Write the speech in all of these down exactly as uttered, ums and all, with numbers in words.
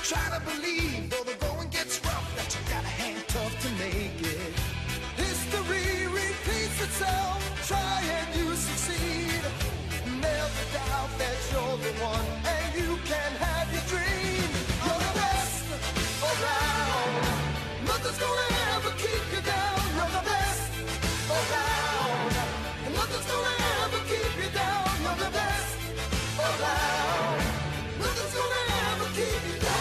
Try to believe, though the going gets rough, that you gotta hang tough to make it. History repeats itself, try and you succeed. Never doubt that you're the one, and you can have your dream. You're the best around. Nothing's gonna ever keep you down. You're the best around. And nothing's gonna ever keep you down. You're the best around. Nothing's gonna ever keep you down.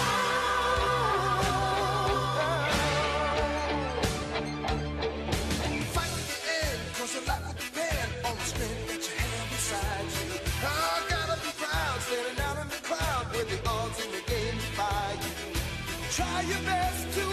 Fight to the end, cause your life will depend on the strength that you have inside you. I gotta be proud, standing out in the crowd with the odds in the game by you. Try your best to